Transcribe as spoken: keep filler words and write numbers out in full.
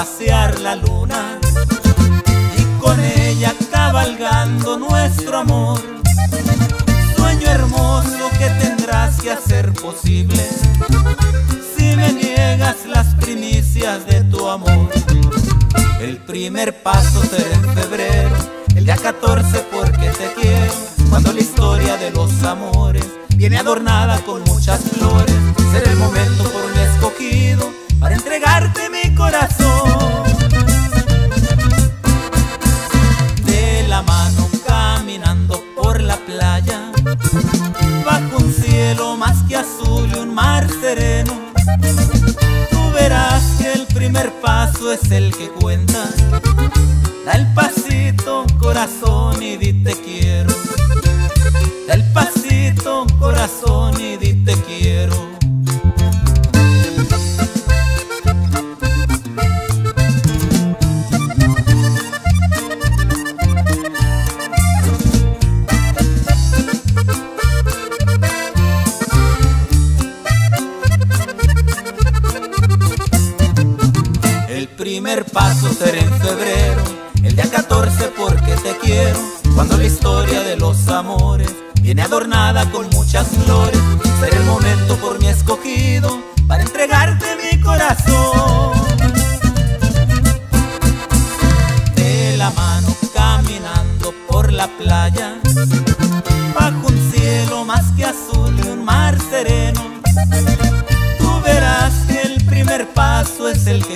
pasear la luna y con ella cabalgando nuestro amor. Sueño hermoso que tendrás que hacer posible si me niegas las primicias de tu amor. El primer paso será en febrero, el día catorce porque te quiero, cuando la historia de los amores viene adornada con muchas flores. Será el momento por mí escogido para entregarte mi corazón. De la mano caminando por la playa, bajo un cielo más que azul y un mar sereno, tú verás que el primer paso es el que cuenta. Da el pasito, corazón, y di te quiero. Da el pasito, corazón, y di te quiero. El primer paso será en febrero, el día catorce porque te quiero, cuando la historia de los amores viene adornada con muchas flores. Será el momento por mí escogido para entregarte mi corazón. De la mano caminando por la playa, bajo un cielo más que azul y un mar sereno, tú verás que el primer paso es el que